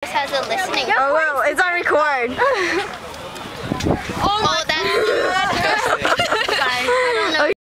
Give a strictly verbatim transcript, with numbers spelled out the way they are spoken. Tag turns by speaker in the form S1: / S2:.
S1: has a listening.
S2: Oh, well, it's on recording.